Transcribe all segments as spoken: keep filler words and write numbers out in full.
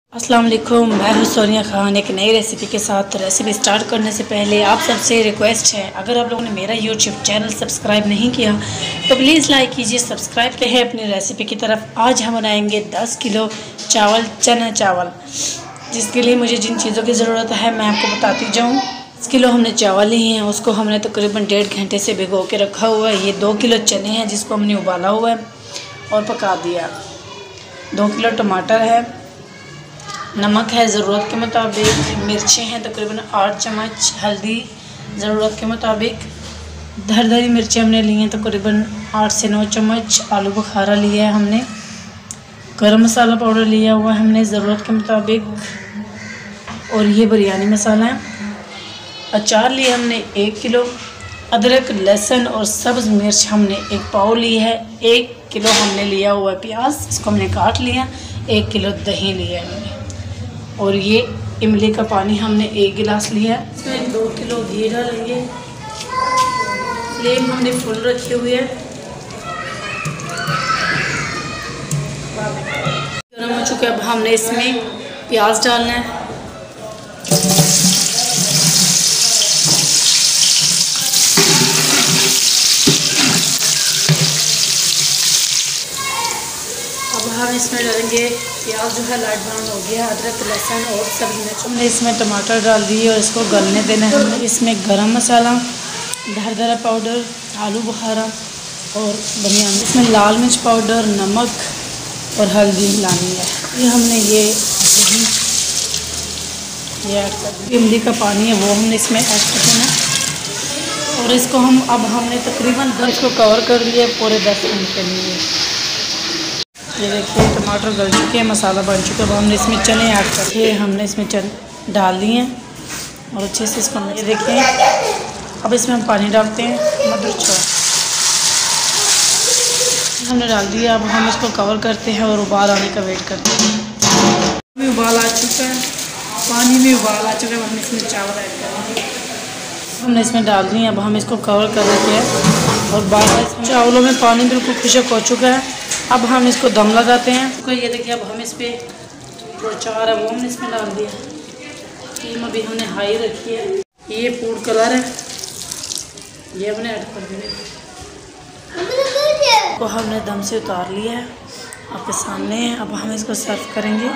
अस्सलाम वालेकुम, मैं हूं सोनिया खान एक नई रेसिपी के साथ। रेसिपी स्टार्ट करने से पहले आप सबसे रिक्वेस्ट है, अगर आप लोगों ने मेरा यूट्यूब चैनल सब्सक्राइब नहीं किया तो प्लीज़ लाइक कीजिए, सब्सक्राइब करते हैं अपनी रेसिपी की तरफ। आज हम बनाएंगे दस किलो चावल, चना चावल, जिसके लिए मुझे जिन चीज़ों की ज़रूरत है मैं आपको बताती जाऊँ। दस किलो हमने चावल लिए हैं, उसको हमने तकरीबन डेढ़ घंटे से भिगो के रखा हुआ है। ये दो किलो चने हैं जिसको हमने उबाला हुआ है और पका दिया। दो किलो टमाटर है, नमक है ज़रूरत के मुताबिक, मिर्चें हैं तकरीबन आठ चम्मच, हल्दी ज़रूरत के मुताबिक, धर धरी मिर्चें हमने ली हैं तकरीबन आठ से नौ चम्मच, आलू बुखारा लिया है हमने, गरम मसाला पाउडर लिया हुआ है हमने ज़रूरत के मुताबिक, और ये बिरयानी मसाला है। अचार लिया हमने एक किलो, अदरक लहसुन और सब्ज़ मिर्च हमने एक पाव ली है, एक किलो हमने लिया हुआ है प्याज, इसको हमने काट लिया, एक किलो दही लिया है हमने, और ये इमली का पानी हमने एक गिलास लिया है। इसमें दो किलो घी डालेंगे। फ्लेम हमने फुल रखी हुई है। गर्म हो चुका है, अब हमने इसमें प्याज डालना है। अब हम इसमें डालेंगे प्याज, जो है लाइट ब्राउन हो गया, अदरक लहसुन और सब्ज़ी मिर्च हमने इसमें टमाटर डाल दिए और इसको गलने देना है हमने। इसमें गरम मसाला, धर धरा पाउडर, आलू बुखारा और बनियान, इसमें लाल मिर्च पाउडर, नमक और हल्दी मिलानी है। ये हमने ये ये ऐड कर दिया। इमली का पानी है वो हमने इसमें ऐड कर देना, और इसको हम अब हमने तकरीबन दस को कवर कर लिया पूरे दस मिनट के लिए। ये देखिए टमाटर गल चुके हैं, मसाला बन चुका है। अब हमने इसमें चने ऐड करके हमने इसमें चने डाल दिए हैं और अच्छे से इसको ये देखिए। अब इसमें हम पानी डालते हैं, मधुर छोड़ हमने डाल दिया। अब हम इसको कवर करते हैं और उबाल आने का वेट करते हैं। में उबाल आ चुका है, पानी में उबाल आ चुका है, हम इसमें चावल ऐड करेंगे, हमने इसमें डाल दिए। अब हम इसको कवर कर देते हैं और बार चावलों में पानी बिल्कुल खुशक हो चुका है। अब हम इसको दम लगाते हैं। तो ये देखिए अब हम इस पर जो चार है वो हमने इसमें डाल दिया। फ्लेम अभी हमने हाई रखी है। ये फूड कलर है, ये हमने ऐड कर दिया। तो हमने दम से उतार लिया है, आपके सामने है। अब हम इसको सर्व करेंगे।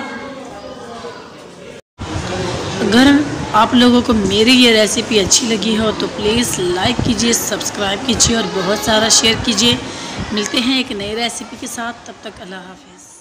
अगर आप लोगों को मेरी ये रेसिपी अच्छी लगी हो तो प्लीज़ लाइक कीजिए, सब्सक्राइब कीजिए और बहुत सारा शेयर कीजिए। मिलते हैं एक नई रेसिपी के साथ, तब तक अल्लाह हाफिज़।